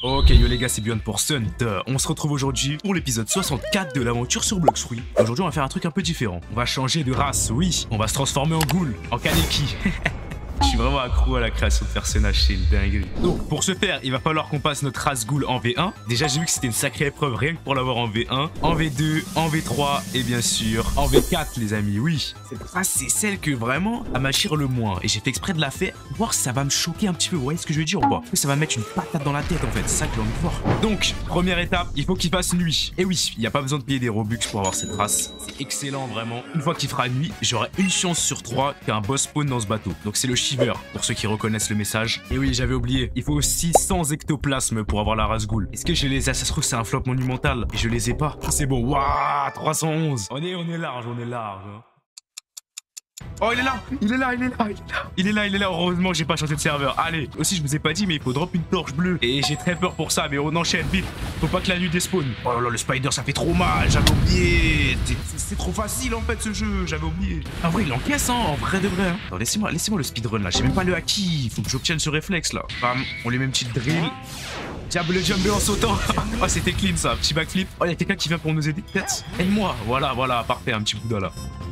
Ok yo les gars, c'est Beyond pour Sun. On se retrouve aujourd'hui pour l'épisode 64 de l'aventure sur Blox Fruit. Aujourd'hui on va faire un truc un peu différent. On va changer de race, oui. On va se transformer en ghoul, en Kaneki. Je suis vraiment accro à la création de personnages, c'est une dinguerie. Donc pour ce faire, il va falloir qu'on passe notre race ghoul en V1. Déjà j'ai vu que c'était une sacrée épreuve rien que pour l'avoir en V1, en V2, en V3 et bien sûr en V4 les amis, oui. Cette race c'est celle que vraiment elle m'attire le moins. Et j'ai fait exprès de la faire, voir si ça va me choquer un petit peu, vous voyez ce que je veux dire ou pas? Que ça va me mettre une patate dans la tête en fait, c'est ça que j'ai envie de voir. Donc, première étape, il faut qu'il fasse nuit. Et oui, il n'y a pas besoin de payer des Robux pour avoir cette race. C'est excellent vraiment. Une fois qu'il fera nuit, j'aurai une chance sur 3 qu'un boss spawn dans ce bateau. Donc c'est le Shiver, pour ceux qui reconnaissent le message. Et oui, j'avais oublié, il faut aussi 100 ectoplasmes pour avoir la race ghoul. Est-ce que je les ai? Ça se trouve c'est un flop monumental et je les ai pas. C'est bon, waouh, 311. On est large, on est large. Hein. Oh il est là, il est là, il est là, il est là. Il est là, il est là, heureusement que j'ai pas changé de serveur. Allez, aussi je vous ai pas dit mais il faut drop une torche bleue. Et j'ai très peur pour ça, mais on enchaîne vite. Faut pas que la nuit despawn. Oh là là, le spider ça fait trop mal, j'avais oublié. C'est trop facile en fait ce jeu, j'avais oublié. En vrai il encaisse hein, en vrai de vrai. Hein. Attends, laissez-moi le speedrun là, j'ai même pas le haki. Faut que j'obtienne ce réflexe là. Bam, on lui met une petite drill. Diable jumper en sautant. Oh c'était clean ça, petit backflip. Oh il y a quelqu'un qui vient pour nous aider peut-être. Aide-moi, voilà, parfait, un petit Bouddha là.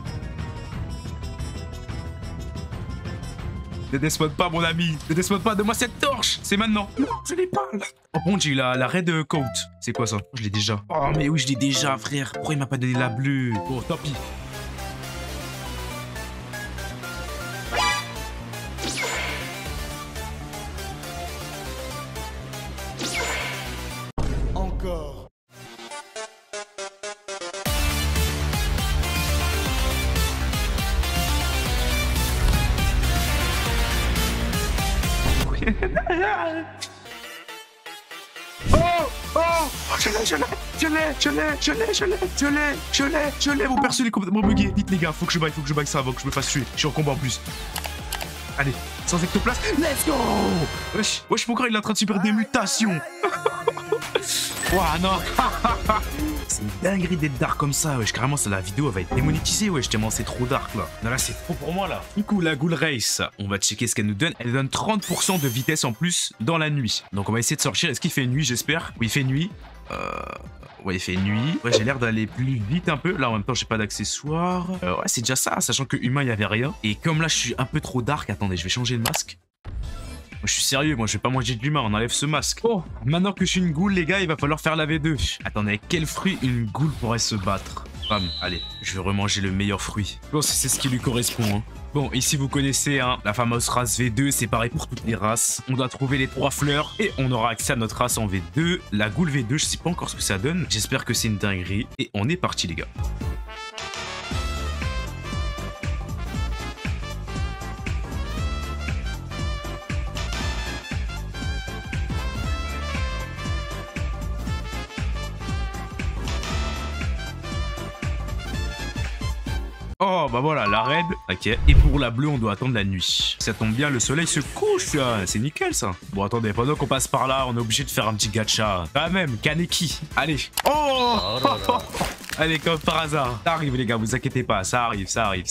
Ne despawn pas mon ami, ne despawn pas, donne-moi cette torche. C'est maintenant. Non, je l'ai pas là. Oh bon, j'ai eu la Red Coat. C'est quoi ça? Je l'ai déjà. Oh mais oui, je l'ai déjà frère. Pourquoi il m'a pas donné la bleue? Bon, tant pis. Encore. Je l'ai, mon perso il est complètement bugué. Vite les gars, faut que je baille ça avant que je me fasse tuer. Je suis en combat en plus. Allez, sans ectoplasme, let's go. Wesh, mon corps il est en train de subir des mutations. Ouah non. C'est une dinguerie d'être dark comme ça, wesh. Carrément, la vidéo elle va être démonétisée, wesh. Tellement c'est trop dark là. Non, là, c'est trop pour moi là. Du coup, la Ghoul Race, on va checker ce qu'elle nous donne. Elle donne 30% de vitesse en plus dans la nuit. Donc, on va essayer de sortir. Est-ce qu'il fait nuit, j'espère? Oui, il fait nuit. Ouais, il fait nuit. Ouais, j'ai l'air d'aller plus vite un peu. Là, en même temps, j'ai pas d'accessoires. Ouais, c'est déjà ça, sachant que humain, il y avait rien. Et comme là, je suis un peu trop dark. Attendez, je vais changer le masque. Moi, je suis sérieux, moi je vais pas manger de l'humain, on enlève ce masque. Oh, maintenant que je suis une ghoul, les gars, il va falloir faire la V2. Attendez, avec quel fruit une ghoul pourrait se battre? Bam, allez, je vais remanger le meilleur fruit. Bon, c'est ce qui lui correspond, hein. Bon, ici vous connaissez, hein, la fameuse race V2, c'est pareil pour toutes les races. On doit trouver les 3 fleurs et on aura accès à notre race en V2. La ghoul V2, je sais pas encore ce que ça donne. J'espère que c'est une dinguerie. Et on est parti, les gars. Oh bah voilà, la raid, ok. Et pour la bleue, on doit attendre la nuit. Ça tombe bien, le soleil se couche, c'est nickel ça. Bon attendez, pendant qu'on passe par là, on est obligé de faire un petit gacha. Quand même, Kaneki. Allez. Oh, allez, comme par hasard. Ça arrive les gars, vous inquiétez pas, ça arrive.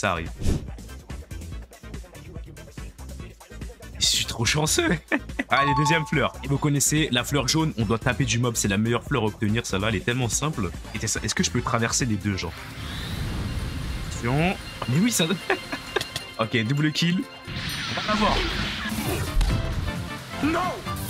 Je suis trop chanceux. Allez, deuxième fleur. Et vous connaissez la fleur jaune, on doit taper du mob, c'est la meilleure fleur à obtenir, celle-là, elle est tellement simple. Est-ce que je peux traverser les deux, genre? Mais oui, ça... Ok, double kill. On va l'avoir. Non.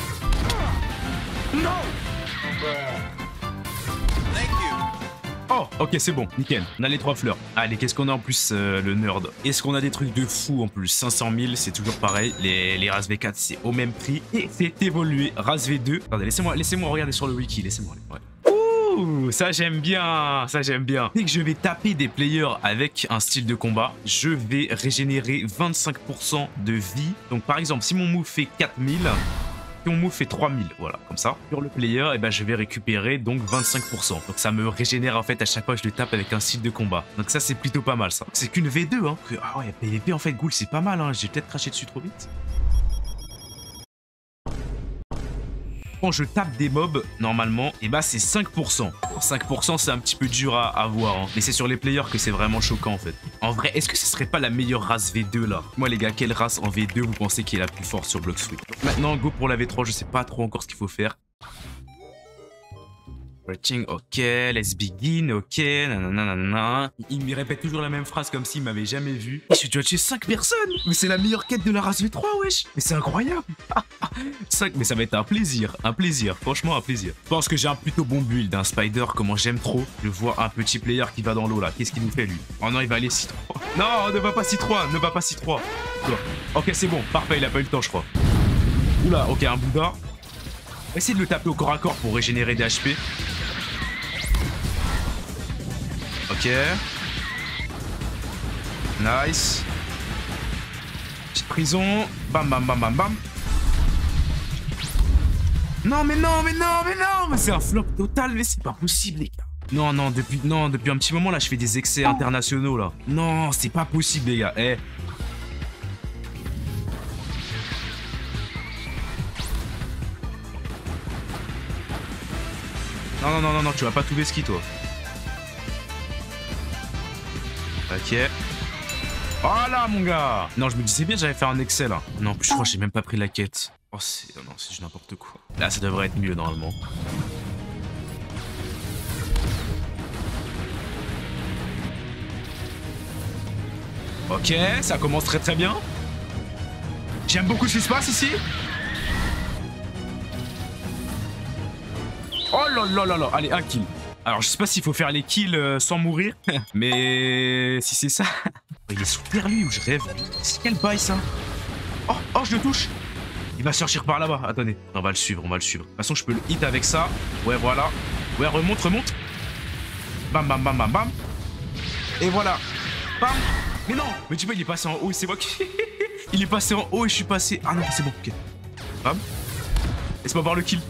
Oh, ok, c'est bon, nickel. On a les 3 fleurs. Allez, qu'est-ce qu'on a en plus, le nerd? Est-ce qu'on a des trucs de fou en plus? 500 000, c'est toujours pareil. Les races V4, c'est au même prix. Et c'est évolué. Race V2. Attendez, laissez-moi regarder sur le wiki. Laissez-moi aller. Ouais. Ouh, ça j'aime bien, Dès que je vais taper des players avec un style de combat, je vais régénérer 25% de vie. Donc par exemple, si mon move fait 4000, si mon move fait 3000, voilà, comme ça. Sur le player, eh ben, je vais récupérer donc 25%. Donc ça me régénère en fait à chaque fois que je le tape avec un style de combat. Donc ça c'est plutôt pas mal ça. C'est qu'une V2, hein. Ah ouais, PVP en fait, Ghoul, c'est pas mal, hein. J'ai peut-être craché dessus trop vite. Quand je tape des mobs, normalement, et bah c'est 5%. 5%, c'est un petit peu dur à avoir, hein. Mais c'est sur les players que c'est vraiment choquant en fait. En vrai, est-ce que ce serait pas la meilleure race V2 là? Moi les gars, quelle race en V2 vous pensez qui est la plus forte sur Blox Fruit? Maintenant, go pour la V3, je sais pas trop encore ce qu'il faut faire. Rating, ok. Let's begin, ok. Nanana. Il me répète toujours la même phrase comme s'il m'avait jamais vu. J'ai dû tuer 5 personnes. Mais c'est la meilleure quête de la race V3, wesh. Mais c'est incroyable. 5, mais ça va être un plaisir. Un plaisir. Franchement, un plaisir. Je pense que j'ai un plutôt bon build d'un Spider. Comment j'aime trop. Je vois un petit player qui va dans l'eau là. Qu'est-ce qu'il nous fait lui? Oh non, il va aller C3. Non, ne va pas C3. Ne va pas C3. Ok, c'est bon. Parfait, il a pas eu le temps, je crois. Oula, ok, un Bouddha. On va essayer de le taper au corps à corps pour régénérer des HP. Ok. Nice. Petite prison. Bam, bam, bam, bam, bam. Non, mais non, mais non, mais non. Mais c'est un flop total, mais c'est pas possible, les gars. Non, depuis un petit moment, là, je fais des excès internationaux, là. Non, c'est pas possible, les gars. Eh. Non, tu vas pas tout ski, toi. Ok. Voilà, mon gars. Non, je me disais bien, j'allais faire un excès, là. Non, je crois que j'ai même pas pris la quête. Oh, c'est... Non, c'est juste n'importe quoi. Là, ça devrait être mieux, normalement. Ok, ça commence très très bien. J'aime beaucoup ce qui se passe ici. Oh là là là là. Allez, un kill. Alors, je sais pas s'il faut faire les kills sans mourir. Mais si c'est ça... Il est sous terre, lui, ou je rêve. C'est quel bail, ça? Oh, je le touche. Il va sortir par là-bas. Attendez. On va le suivre, on va le suivre. De toute façon, je peux le hit avec ça. Ouais, voilà. Ouais, remonte. Bam, bam, bam, bam, bam. Et voilà. Bam. Mais non. Mais tu vois, il est passé en haut et c'est moi qui... Il est passé en haut et je suis passé... Ah non, c'est bon, ok. Bam. Laisse-moi voir le kill.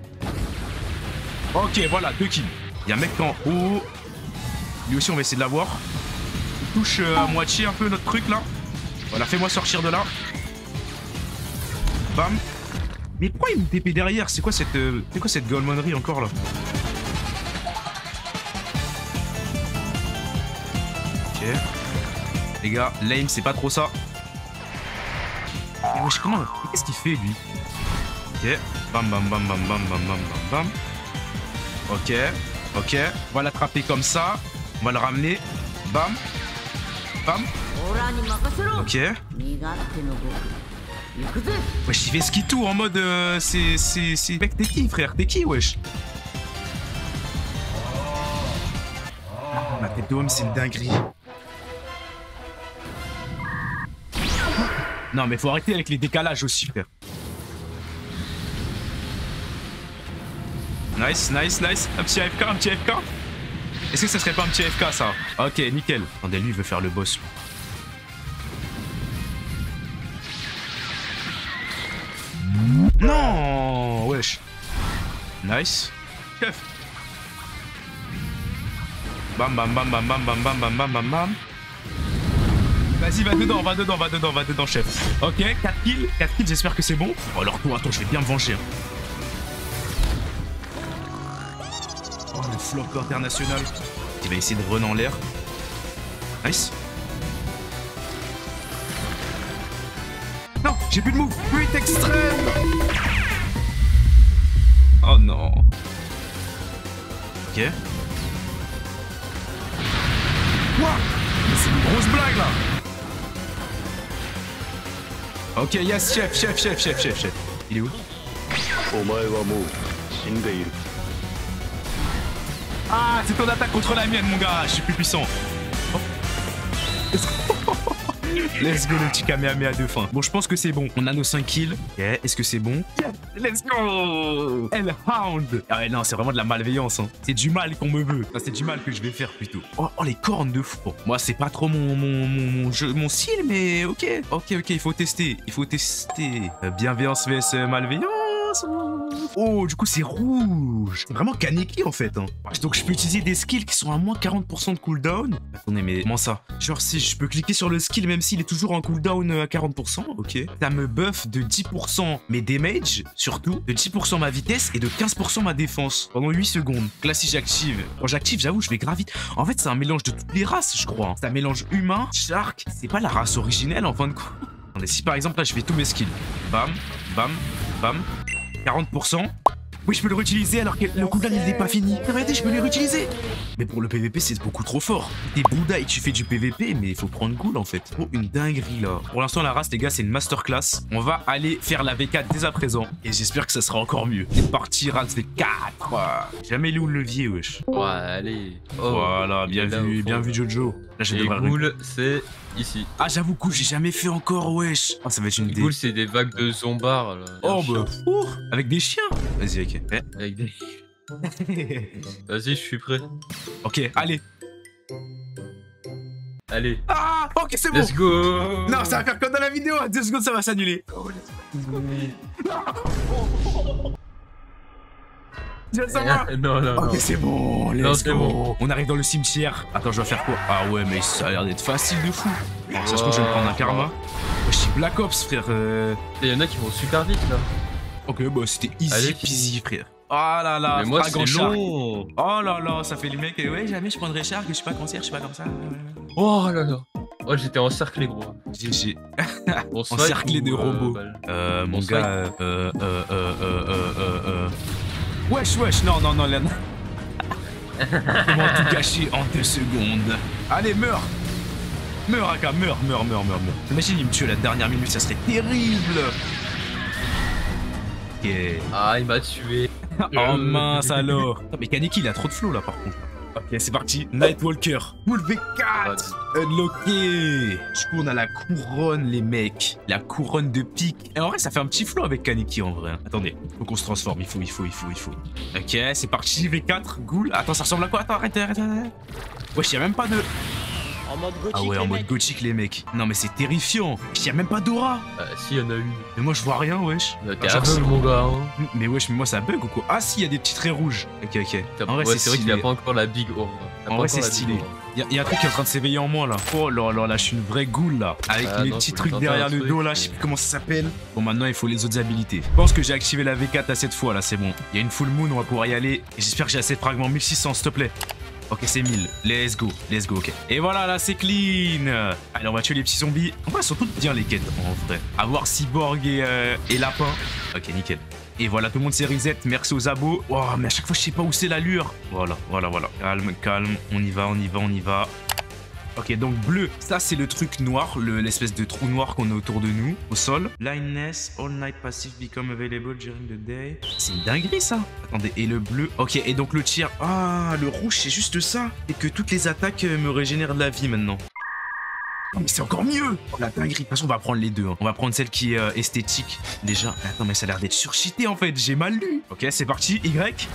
Ok, voilà, 2 kills. Il y a un mec en haut. Lui aussi, on va essayer de l'avoir. Il touche à moitié un peu notre truc, là. Voilà, fais-moi sortir de là. Bam. Mais pourquoi il me TP derrière? C'est quoi cette golemonnerie encore, là? Ok. Les gars, l'aim, c'est pas trop ça. Mais wesh, comment? Qu'est-ce qu'il fait, lui? Ok. Bam, bam, bam, bam, bam, bam, bam, bam, bam. Ok. On va l'attraper comme ça. On va le ramener. Bam. Bam. Ok. Wesh, il fait ski tout en mode... c'est... Mec, t'es qui, frère? T'es qui, wesh? Ma tête d'homme, c'est une dinguerie. Non, mais faut arrêter avec les décalages aussi, frère. Nice. Un petit AFK. Est-ce que ça serait pas un petit AFK, ça? Ok, nickel. Attendez, lui, il veut faire le boss. Non, wesh. Nice. Chef. Bam, bam, bam, bam, bam, bam, bam, bam, bam, bam, bam. Vas-y, va dedans, chef. Ok, 4 kills, j'espère que c'est bon. Oh, alors, attends, je vais bien me venger. Oh, le flop international. Il va essayer de run en l'air. Nice. Non, j'ai plus de move. But extrême. Oh non. Ok. Quoi? Mais c'est une grosse blague là. Ok, yes, chef. Il est où? Ah, c'est ton attaque contre la mienne, mon gars. Je suis plus puissant. Oh. Let's go, le petit Kamehameha de fin. Bon, je pense que c'est bon. On a nos 5 kills. Yeah, est-ce que c'est bon? Let's go! Hellhound. Ah ouais, non, c'est vraiment de la malveillance. Hein. C'est du mal qu'on me veut. Enfin, c'est du mal que je vais faire plutôt. Oh, les cornes de fou. Bon, moi, c'est pas trop mon style, mais ok. Ok, il faut tester. Bienveillance vs malveillance. Oh, du coup, c'est rouge. C'est vraiment Kaneki, en fait. Hein. Donc, je peux utiliser des skills qui sont à moins 40% de cooldown. Attendez, mais comment ça? Genre, si je peux cliquer sur le skill, même s'il est toujours en cooldown à 40%, ok. Ça me buff de 10% mes damage, surtout, de 10% ma vitesse et de 15% ma défense pendant 8 secondes. Donc là, si j'active... Quand j'active, j'avoue, je vais grave vite. En fait, c'est un mélange de toutes les races, je crois. C'est un mélange humain, shark. C'est pas la race originelle, en fin de compte. Attendez, si par exemple, là, je fais tous mes skills. Bam, bam, bam. 40%. Oui, je peux le réutiliser alors que le cooldown il n'est pas fini. Regardez, je peux le réutiliser. Mais pour le PVP, c'est beaucoup trop fort. T'es Bouddha et tu fais du PVP, mais il faut prendre Ghoul en fait. Oh, une dinguerie là. Pour l'instant, la race, les gars, c'est une masterclass. On va aller faire la V4 dès à présent. Et j'espère que ça sera encore mieux. C'est parti, race V4. Jamais lu le levier, wesh. Ouais, allez. Oh, voilà, bien vu, Jojo. Là, je devrais Ghoul, c'est ici. Ah, j'avoue, Ghoul, j'ai jamais fait encore, wesh. Oh, ça va être une Ghoul, c'est des vagues de zombards là. Oh, bah. Avec des chiens. Vas-y, ok. Avec des. Vas-y, je suis prêt. Ok, allez. Allez. Ah, ok, c'est bon. Let's go. Non, ça va faire comme dans la vidéo. À 2 secondes, ça va s'annuler. Ça va. Non. Ok, c'est bon. Let's go. On arrive dans le cimetière. Attends, je dois faire quoi? Ah ouais, mais ça a l'air d'être facile de fou. Alors, ça se trouve, je vais me prendre un karma. Je suis Black Ops, frère. Il y en a qui vont super vite là. Ok, bah c'était easy peasy, frère. Oh là là, mais moi c'est long. Oh là là, ça fait les mecs. Ouais, jamais je prendrais Shark, je suis pas cancer, je suis pas comme ça. Oh là là. Oh, j'étais encerclé, gros. GG. Encerclé de robots. Mon gars. Wesh, non, Len. Comment tout gâcher en 2 secondes? Allez, meurs. Meurs, Aka, meurs. Imagine, il me tue à la dernière minute, ça serait terrible. Ok. Ah, il m'a tué. Oh mince alors. Mais Kaneki, il a trop de flow là par contre. Ok, c'est parti. Nightwalker. Full V4. Unlocké. Du coup, on a la couronne, les mecs. La couronne de pique. Et en vrai, ça fait un petit flow avec Kaneki en vrai. Attendez, faut qu'on se transforme. Il faut. Ok, c'est parti. V4. Ghoul. Attends, ça ressemble à quoi? Attends, arrête. Wesh, y'a même pas de. En mode gothique. Ah ouais, en mode gothique, les mecs. Non, mais c'est terrifiant. Y'a même pas d'aura. Si, y'en a une. Mais moi, je vois rien, wesh. T'es aveugle, mon gars. Hein. Mais wesh, mais moi, ça bug ou quoi? Ah, si, y'a des petits traits rouges. Ok. En vrai, c'est vrai qu'il a pas encore la big aura. En vrai, c'est stylé. Y'a un truc qui est en train de s'éveiller en moi là. Oh là, je suis une vraie Ghoul là. Avec les petits trucs derrière le dos là, je sais plus comment ça s'appelle. Bon, maintenant il faut les autres habilités. Je pense que j'ai activé la V4 à cette fois là, c'est bon. Il y a une full moon, on va pouvoir y aller. Et j'espère que j'ai assez de fragments. 1600, s'il te plaît. Ok, c'est 1000. Let's go, ok. Et voilà, là, c'est clean. Allez, on va tuer les petits zombies. En vrai, elles sont toutes bien les quêtes, en vrai. Avoir cyborg et lapin. Ok, nickel. Et voilà, tout le monde s'est reset. Merci aux abos. Oh, mais à chaque fois, je sais pas où c'est l'allure. Voilà. Calme. On y va. Ok, donc bleu, ça c'est le truc noir, l'espèce de trou noir qu'on a autour de nous, au sol. Blindness, all night passive become available during the day. C'est une dinguerie ça. Attendez, et le bleu. Ok, et donc le tir. Ah, le rouge c'est juste ça. Et que toutes les attaques me régénèrent de la vie maintenant. Oh, mais c'est encore mieux. Oh, la dinguerie. De toute façon, on va prendre les deux. Hein. On va prendre celle qui est esthétique. Déjà, attends, mais ça a l'air d'être surcheaté en fait. J'ai mal lu. Ok, c'est parti. Y.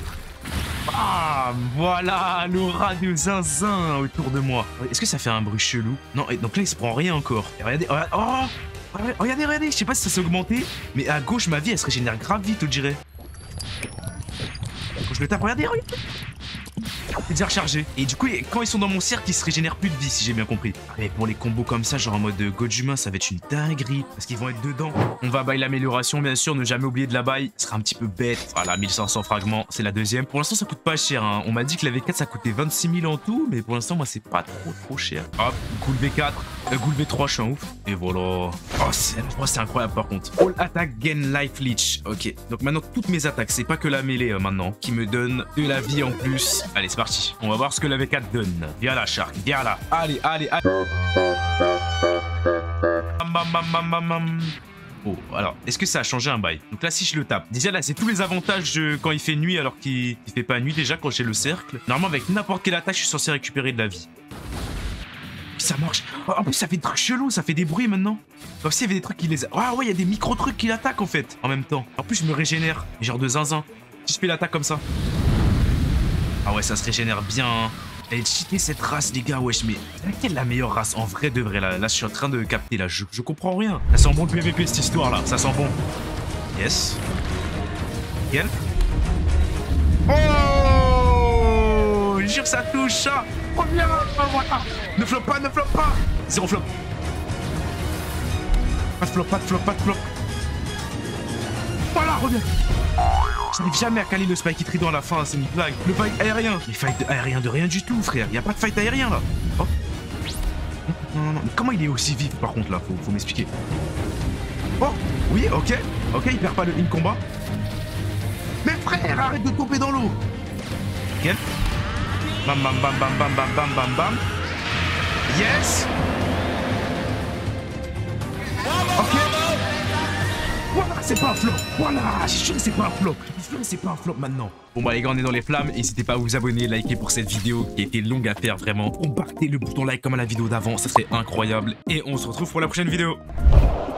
Ah, voilà, l'aura de zinzin autour de moi. Est-ce que ça fait un bruit chelou? Non, et donc là, il se prend rien encore. Et regardez, regardez, je sais pas si ça s'est augmenté, mais à gauche, ma vie, elle se régénère grave vite, on dirait. Quand je le tape, regardez. C'est déjà rechargé. Et du coup, quand ils sont dans mon cercle, ils se régénèrent plus de vie, si j'ai bien compris. Mais pour les combos comme ça, genre en mode god humain, ça va être une dinguerie. Parce qu'ils vont être dedans. On va bail l'amélioration, bien sûr. Ne jamais oublier de la bail. Ce sera un petit peu bête. Voilà, 1500 fragments. C'est la deuxième. Pour l'instant, ça coûte pas cher. Hein. On m'a dit que la V4, ça coûtait 26 000 en tout. Mais pour l'instant, moi, c'est pas trop cher. Hop, Ghoul V4. Ghoul V3, je suis un ouf. Et voilà. Oh, c'est incroyable par contre. All attack gain life leech. Ok. Donc maintenant, toutes mes attaques, c'est pas que la mêlée maintenant, qui me donne de la vie en plus. Allez, c'est parti. On va voir ce que la V4 donne. Viens là, Shark, viens là. Allez. Oh, alors, est-ce que ça a changé un bail? Donc là, si je le tape, déjà là, c'est tous les avantages quand il fait nuit alors qu'il fait pas nuit déjà quand j'ai le cercle. Normalement, avec n'importe quelle attaque, je suis censé récupérer de la vie. Ça marche. Oh, en plus, ça fait des trucs chelous, ça fait des bruits maintenant. Comme s'il y avait des trucs qui les... Ah ouais, il y a des micro-trucs qui l'attaquent en fait, en même temps. En plus, je me régénère, genre de zinzin. Si je fais l'attaque comme ça. Ah ouais, ça se régénère bien. Hein. Elle est cheatée cette race, les gars. Wesh, mais laquelle est la meilleure race en vrai de vrai là, je suis en train de capter là. Je comprends rien. Ça sent bon le PVP cette histoire là. Ça sent bon. Yes. Nickel. Oh, je jure, ça touche ça. Oh bien. Oh, voilà. Ne flop pas. Zéro flop. Pas de flop. Voilà, reviens. J'arrive jamais à caler le spike trident à la fin, c'est une blague. Le fight aérien. Mais fight aérien de rien du tout, frère. Y a pas de fight aérien là. Oh. Non. Mais comment il est aussi vif par contre là? Faut m'expliquer. Oh, oui, ok, il perd pas le in combat. Mais frère, arrête de tomber dans l'eau. Ok. Bam, bam, bam, bam, bam, bam, bam, bam, bam. Yes. Ok. Voilà, c'est pas un flop. Voilà, je suis sûr que c'est pas un flop. Je suis sûr que c'est pas un flop maintenant. Bon bah les gars, on est dans les flammes. N'hésitez pas à vous abonner, liker pour cette vidéo qui a été longue à faire vraiment. Compartez le bouton like comme à la vidéo d'avant, ça serait incroyable. Et on se retrouve pour la prochaine vidéo.